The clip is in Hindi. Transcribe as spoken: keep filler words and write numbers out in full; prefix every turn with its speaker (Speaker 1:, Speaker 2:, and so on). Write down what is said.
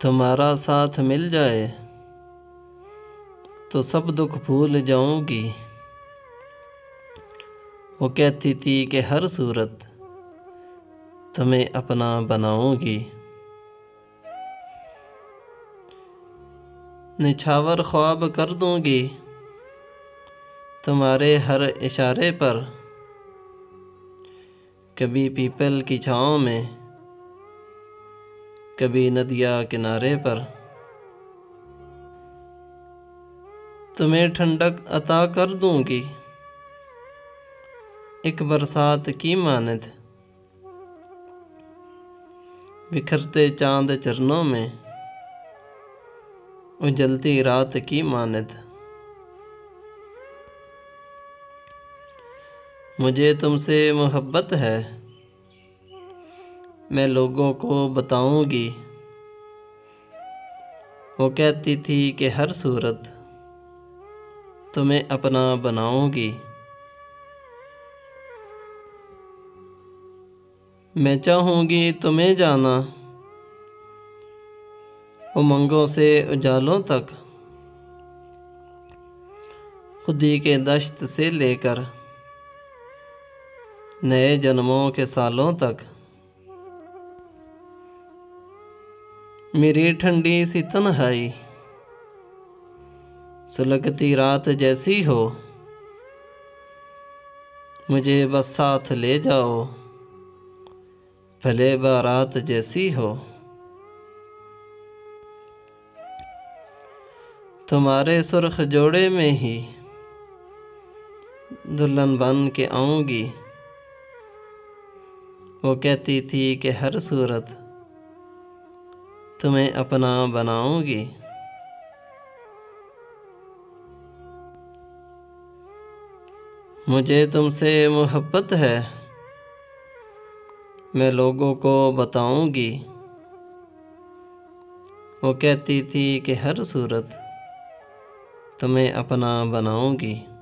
Speaker 1: तुम्हारा साथ मिल जाए तो सब दुख भूल जाऊंगी। वो कहती थी कि हर सूरत तुम्हें अपना बनाऊंगी। निछावर ख्वाब कर दूंगी तुम्हारे हर इशारे पर। कभी पीपल की छाँव में, कभी नदिया किनारे पर। तुम्हें ठंडक अता कर दूंगी एक बरसात की मानद। बिखरते चांद चरणों में, उजलती रात की मानद। मुझे तुमसे मोहब्बत है, मैं लोगों को बताऊंगी। वो कहती थी कि हर सूरत तुम्हें अपना बनाऊंगी। मैं चाहूँगी तुम्हें जाना उमंगों से उजालों तक। खुदी के दश्त से लेकर नए जन्मों के सालों तक। मेरी ठंडी सी तन्हाई सुलगती रात जैसी हो। मुझे बस साथ ले जाओ भले बारात जैसी हो। तुम्हारे सुर्ख जोड़े में ही दुल्हन बन के आऊंगी। वो कहती थी कि हर सूरत तुम्हें अपना बनाऊंगी। मुझे तुमसे मोहब्बत है, मैं लोगों को बताऊंगी। वो कहती थी कि हर सूरत तुम्हें अपना बनाऊंगी।